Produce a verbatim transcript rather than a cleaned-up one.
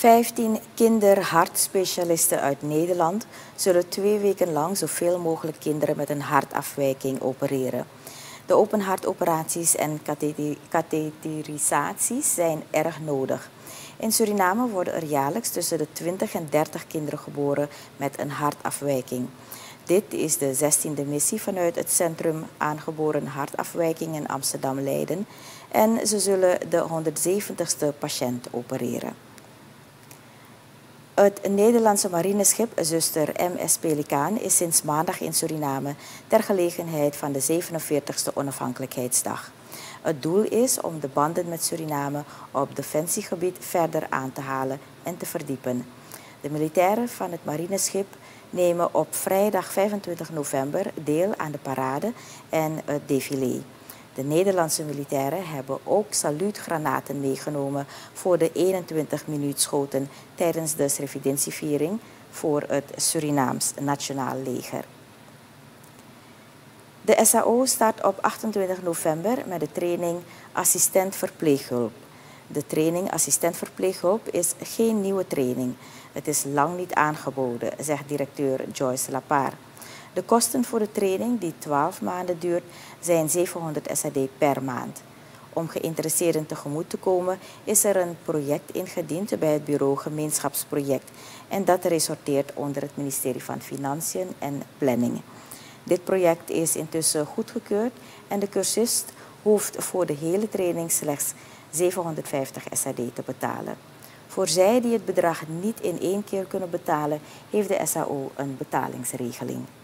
vijftien kinderhartspecialisten uit Nederland zullen twee weken lang zoveel mogelijk kinderen met een hartafwijking opereren. De openhartoperaties en katheterisaties zijn erg nodig. In Suriname worden er jaarlijks tussen de twintig en dertig kinderen geboren met een hartafwijking. Dit is de zestiende missie vanuit het Centrum Aangeboren Hartafwijking in Amsterdam-Leiden en ze zullen de honderdzeventigste patiënt opereren. Het Nederlandse marineschip zuster M S Pelikaan is sinds maandag in Suriname ter gelegenheid van de zevenenveertigste onafhankelijkheidsdag. Het doel is om de banden met Suriname op defensiegebied verder aan te halen en te verdiepen. De militairen van het marineschip nemen op vrijdag vijfentwintig november deel aan de parade en het défilé. De Nederlandse militairen hebben ook saluutgranaten meegenomen voor de eenentwintig minuutschoten tijdens de Srevidentieviering voor het Surinaams Nationaal Leger. De S A O start op achtentwintig november met de training Assistent Verpleeghulp. De training Assistent Verpleeghulp is geen nieuwe training. Het is lang niet aangeboden, zegt directeur Joyce Lapar. De kosten voor de training, die twaalf maanden duurt, zijn zevenhonderd S A D per maand. Om geïnteresseerden tegemoet te komen, is er een project ingediend bij het bureau Gemeenschapsproject en dat resorteert onder het ministerie van Financiën en Planning. Dit project is intussen goedgekeurd en de cursist hoeft voor de hele training slechts zevenhonderdvijftig S A D te betalen. Voor zij die het bedrag niet in één keer kunnen betalen, heeft de S A O een betalingsregeling.